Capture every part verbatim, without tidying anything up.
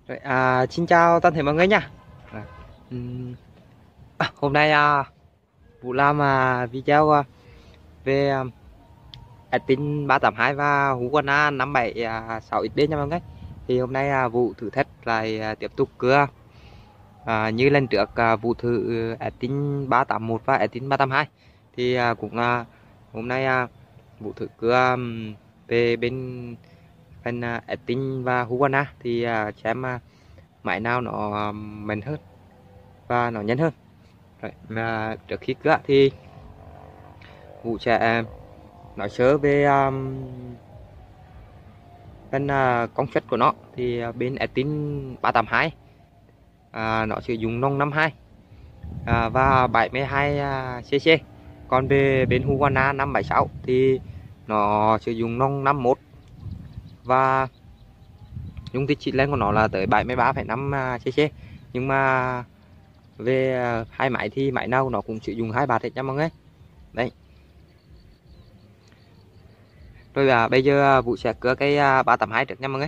Rồi, à, xin chào toàn thể mọi người nha. À, ừm, à, hôm nay à, Vũ làm à, video à, về à, Etin ba tám hai và Hugana năm bảy à, sáu x d nha mọi người. Thì hôm nay à, Vũ thử thách lại à, tiếp tục cưa à, như lần trước à, Vũ thử Etin ba tám một và Etin ba tám hai. Thì à, cũng à, hôm nay à, Vũ thử cưa um, về bên phần à, Etin và Hugana thì à, xem à, máy nào nó à, mạnh hơn và nó nhanh hơn. Rồi, mà trước khi cưa thì Vũ sẽ nói sơ về um, phần uh, công suất của nó. Thì uh, bên Etin ba tám hai uh, nó sử dụng nòng năm hai uh, và bảy mươi hai uh, cc. Còn về bên Hugana năm bảy sáu thì nó sử dụng nòng năm mốt và dung tích xịt lên của nó là tới bảy mươi ba phẩy năm cc. Nhưng mà về uh, hai máy thì máy nào nó cũng sử dụng hai bạt hết nha mọi người. Đấy. Rồi à, bây giờ à, Vũ sẽ cưa cái à, ba tám hai trước nha mọi người.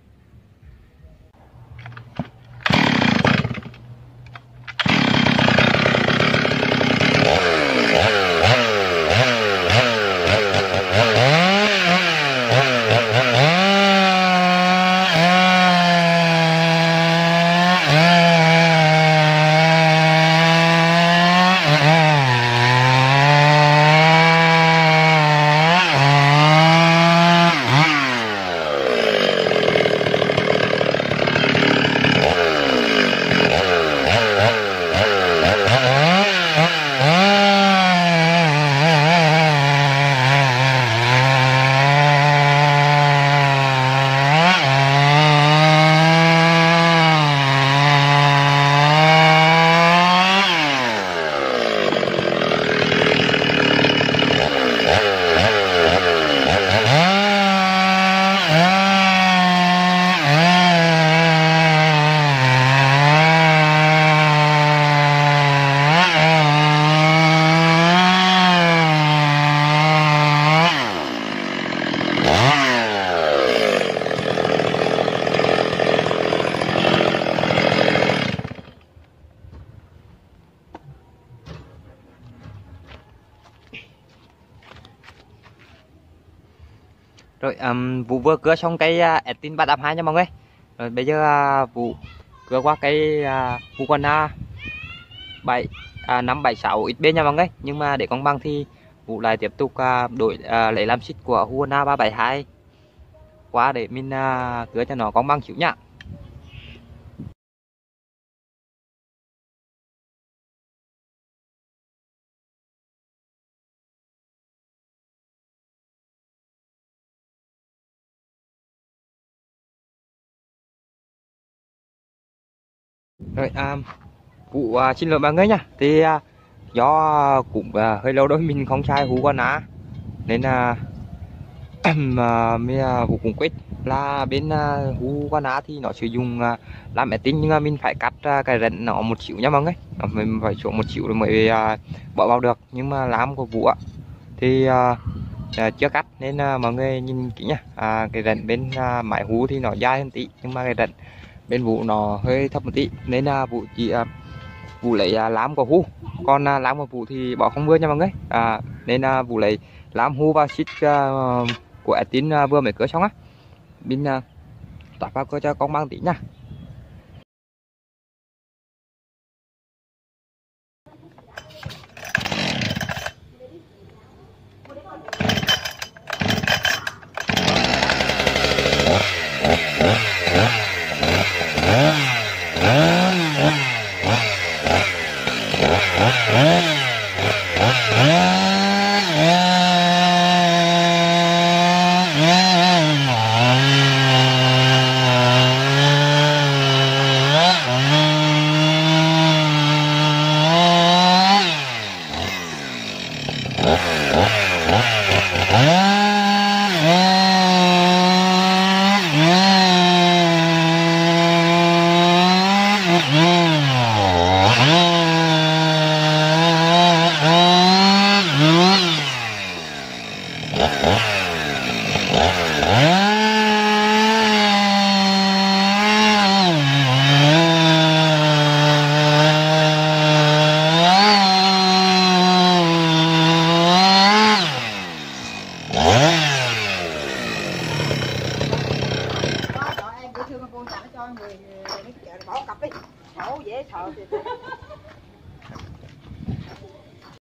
Rồi um, Vũ vừa cưa xong cái uh, Etin ba tám hai nha mọi người. Rồi bây giờ uh, Vũ cưa qua cái uh, Hugana bảy à, năm bảy sáu x b nha mọi người. Nhưng mà để công bằng thì Vũ lại tiếp tục uh, đổi uh, lấy làm xích của Hugana ba bảy hai qua để mình uh, cưa cho nó công bằng xíu nhá. Rồi um, Vũ uh, xin lỗi mọi người nha. Thì uh, do cũng uh, hơi lâu rồi mình không xài Hugana nên là uh, mà uh, Vũ cũng quyết là bên uh, Hugana thì nó sử dụng uh, làm Etin, nhưng mà mình phải cắt uh, cái rận nó một xíu nha mọi người. Mình phải xuống một xíu rồi mới uh, bỏ vào được. Nhưng mà làm của Vũ thì uh, uh, chưa cắt nên uh, mọi người nhìn kỹ nha. À, cái rận bên uh, máy hú thì nó dài hơn tí, nhưng mà cái rận bên Vũ nó hơi thấp một tí nên uh, Vũ chỉ uh, Vũ lấy uh, lám của hú. Còn uh, lám của Vũ thì bỏ không vừa nha mọi người. À, nên uh, Vũ lấy lám hú và xích uh, của Etin uh, vừa mới cứa xong á. Mình uh, tắt vào cơ cho công bằng tí nha. Bỏ cặp đi. Ổ dễ sợ.